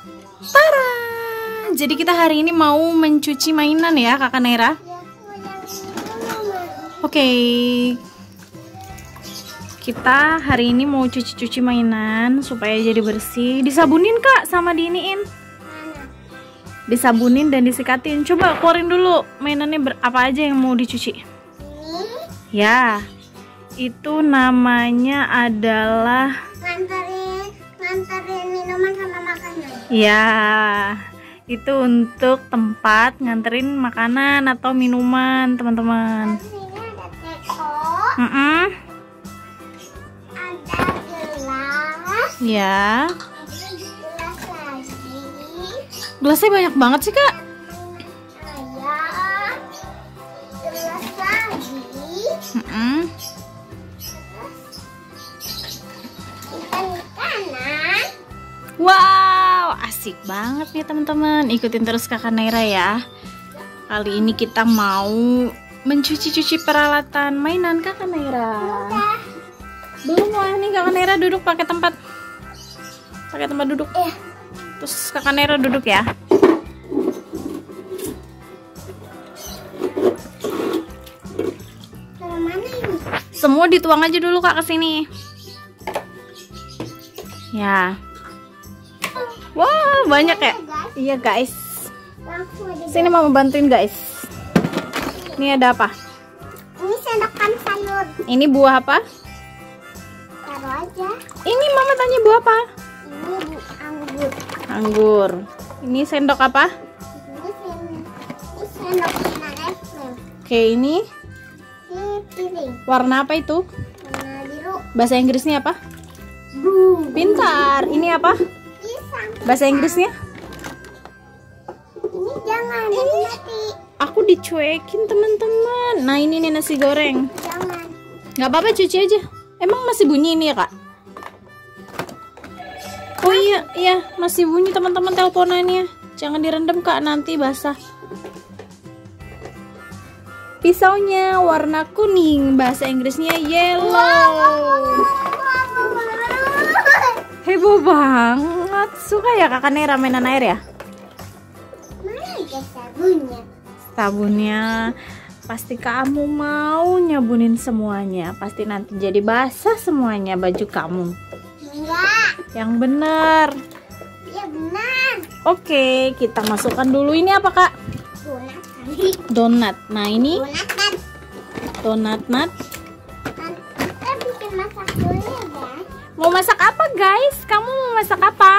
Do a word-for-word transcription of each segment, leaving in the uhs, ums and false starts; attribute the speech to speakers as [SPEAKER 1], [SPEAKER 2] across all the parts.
[SPEAKER 1] Tara! Jadi kita hari ini mau mencuci mainan ya, Kakak Naira? Oke. Okay. Kita hari ini mau cuci-cuci mainan supaya jadi bersih. Disabunin Kak sama diiniin. Disabunin dan disikatin. Coba keluarin dulu mainannya apa aja yang mau dicuci. Ya. Itu namanya adalah
[SPEAKER 2] nganterin nganterin minuman sama makanan.
[SPEAKER 1] Ya. Itu untuk tempat nganterin makanan atau minuman, teman-teman.
[SPEAKER 2] Ini ada teko.
[SPEAKER 1] Mm-mm.
[SPEAKER 2] Ada gelas.
[SPEAKER 1] Ya.
[SPEAKER 2] Gelas lagi.
[SPEAKER 1] Gelasnya banyak banget sih, Kak.
[SPEAKER 2] Ayam. Gelas lagi.
[SPEAKER 1] Mm-mm.
[SPEAKER 2] Ikan-ikanan.
[SPEAKER 1] Wow, asik banget nih teman-teman. Ikutin terus Kakak Naira ya. Kali ini kita mau mencuci-cuci peralatan mainan Kakak Naira.
[SPEAKER 2] Udah.
[SPEAKER 1] Belum lah, nih Kakak Naira duduk pakai tempat. Pakai tempat duduk.
[SPEAKER 2] Eh.
[SPEAKER 1] Terus Kakak Naira duduk ya.
[SPEAKER 2] Taruh mana ini?
[SPEAKER 1] Semua dituang aja dulu Kak ke sini. Ya. Wah, banyak ya? Iya, guys.
[SPEAKER 2] Langsung aja.
[SPEAKER 1] Sini Mama bantuin, guys. Ini ada apa?
[SPEAKER 2] Ini sendokan sayur.
[SPEAKER 1] Ini buah apa?
[SPEAKER 2] Taruh aja.
[SPEAKER 1] Ini Mama tanya buah apa?
[SPEAKER 2] Ini bu anggur.
[SPEAKER 1] Anggur. Ini sendok apa?
[SPEAKER 2] Ini sen ini sendok mainan es krim.
[SPEAKER 1] Oke, ini
[SPEAKER 2] Ini piring.
[SPEAKER 1] warna apa itu?
[SPEAKER 2] Warna biru.
[SPEAKER 1] Bahasa Inggrisnya apa?
[SPEAKER 2] Blue.
[SPEAKER 1] Pintar. Ini apa?
[SPEAKER 2] Pisang.
[SPEAKER 1] Bahasa Inggrisnya?
[SPEAKER 2] Ini jangan. Ini mati.
[SPEAKER 1] Aku dicuekin, teman-teman. Nah, ini nih nasi goreng.
[SPEAKER 2] Jangan.
[SPEAKER 1] Nggak apa-apa, cuci aja. Emang masih bunyi ini ya, Kak? Oh iya, iya, masih bunyi teman-teman teleponannya. Jangan direndam, Kak, nanti basah. Pisaunya warna kuning, bahasa Inggrisnya yellow. Heboh banget. Suka ya Kakak Naira mainan air ya?
[SPEAKER 2] Mana ada sabunnya?
[SPEAKER 1] Sabunnya pasti kamu mau nyabunin semuanya. Pasti nanti jadi basah semuanya baju kamu.
[SPEAKER 2] Enggak.
[SPEAKER 1] Yang bener.
[SPEAKER 2] Ya benar.
[SPEAKER 1] Oke, kita masukkan dulu. Ini apa Kak?
[SPEAKER 2] Donat kali.
[SPEAKER 1] Donat. Nah ini
[SPEAKER 2] Donat kan.
[SPEAKER 1] donat nut.
[SPEAKER 2] Kita bikin masak dulu ya guys.
[SPEAKER 1] Mau masak apa guys? Kamu mau masak apa?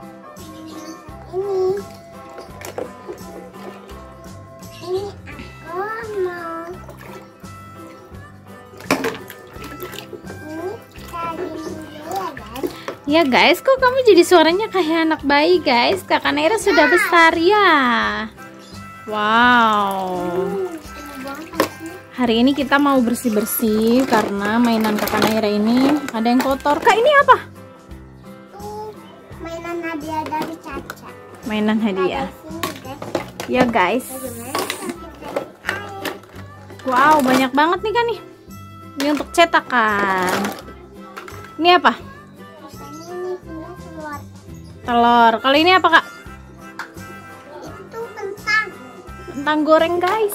[SPEAKER 2] Ini. Ini aku mau. Ini kali dulu ya guys.
[SPEAKER 1] Ya guys, kok kamu jadi suaranya kayak anak bayi guys? Kakak Naira sudah besar ya. Wow.
[SPEAKER 2] Hmm, seru banget sih.
[SPEAKER 1] Hari ini kita mau bersih-bersih karena mainan Kakak Naira ini ada yang kotor. Kak, ini apa?
[SPEAKER 2] Tuh mainan hadiah dari Caca.
[SPEAKER 1] Mainan hadiah.
[SPEAKER 2] Ada sini guys.
[SPEAKER 1] Ya guys.
[SPEAKER 2] Bagaimana sakit dari air?
[SPEAKER 1] Wow, banyak banget nih kan nih. Ini untuk cetakan. Ini apa?
[SPEAKER 2] Ini ini punya telur.
[SPEAKER 1] Telur. Kalau ini apa Kak?
[SPEAKER 2] Itu kentang.
[SPEAKER 1] Kentang goreng guys.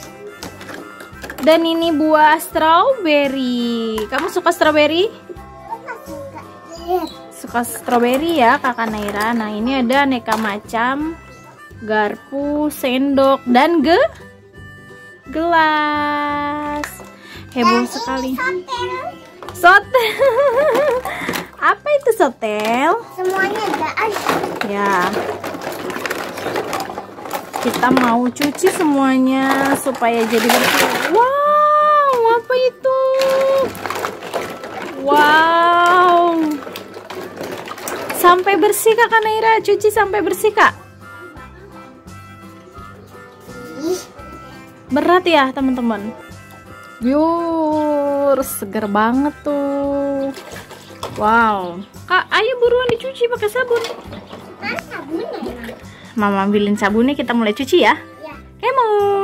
[SPEAKER 1] Dan ini buah strawberry. Kamu suka strawberry?
[SPEAKER 2] Suka suka. Lihat.
[SPEAKER 1] Suka strawberry ya Kakak Naira. Nah ini ada aneka macam, garpu, sendok, dan ge gelas. Heboh
[SPEAKER 2] Dan
[SPEAKER 1] sekali.
[SPEAKER 2] ini sotel.
[SPEAKER 1] Sotel. Apa itu sotel?
[SPEAKER 2] Semuanya guys.
[SPEAKER 1] Ya. Kita mau cuci semuanya supaya jadi bersih. Wow, apa itu? Wow. Sampai bersih Kakak Naira, cuci sampai bersih Kak. Berat ya teman-teman. Yur, seger banget tuh. Wow. Kak, ayo buruan dicuci pakai sabun.
[SPEAKER 2] Mana sabunnya emang?
[SPEAKER 1] Mama ambilin sabunnya, kita mulai cuci ya.
[SPEAKER 2] Ya.
[SPEAKER 1] Kemo.